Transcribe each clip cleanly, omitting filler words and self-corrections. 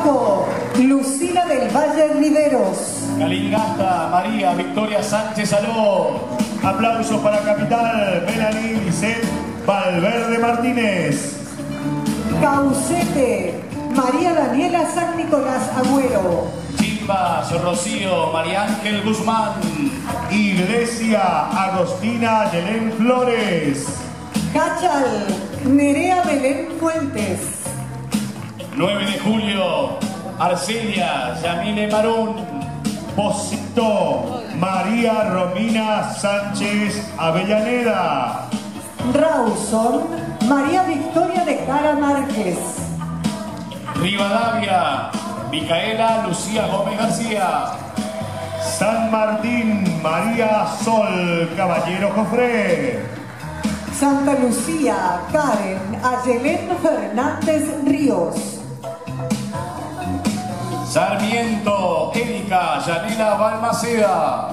Chaco, Lucila del Valle Riveros. Calingasta, María Victoria Sánchez Aló. Aplausos para Capital, Melanie Lisette Valverde Martínez. Caucete, María Daniela San Nicolás Agüero. Chimbas, Rocío, María Ángel Guzmán. Iglesia, Agostina Yelén Flores. Cachal, Nerea Belén Fuentes. 9 de julio, Arcelia, Yamile Marún. Posito, María Romina Sánchez Avellaneda. Rawson, María Victoria de Cara Márquez. Rivadavia, Micaela Lucía Gómez García. San Martín, María Sol Caballero Jofré. Santa Lucía, Karen Ayelén Fernández Ríos. Sarmiento, Erika Yanela Balmaceda.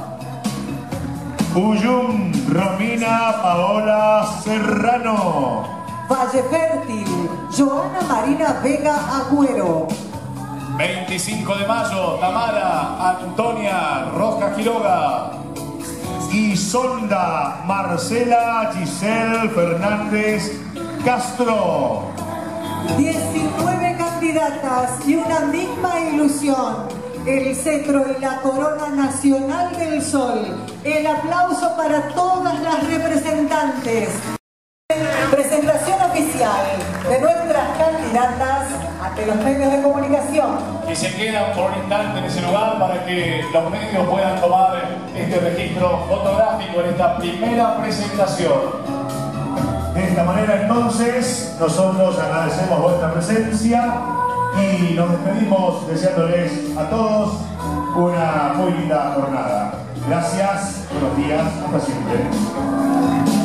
Uyum, Romina Paola Serrano. Valle Fértil, Joana Marina Vega Agüero. 25 de mayo, Tamara Antonia Roja Quiroga. Y Sonda, Marcela Giselle Fernández Castro. 19 candidatas y una misma ilusión. El cetro y la corona nacional del sol. El aplauso para todas las representantes. Presentación oficial de nuestras candidatas ante los medios de comunicación. Que se quedan por un instante en ese lugar para que los medios puedan tomar este registro fotográfico en esta primera presentación. De esta manera entonces nosotros agradecemos vuestra presencia y nos despedimos deseándoles a todos una muy linda jornada. Gracias, buenos días, hasta siempre.